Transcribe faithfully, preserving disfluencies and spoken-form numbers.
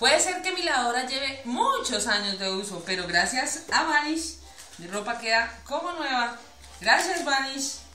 Puede ser que mi lavadora lleve muchos años de uso, pero gracias a Vanish mi ropa queda como nueva. Gracias, Vanish.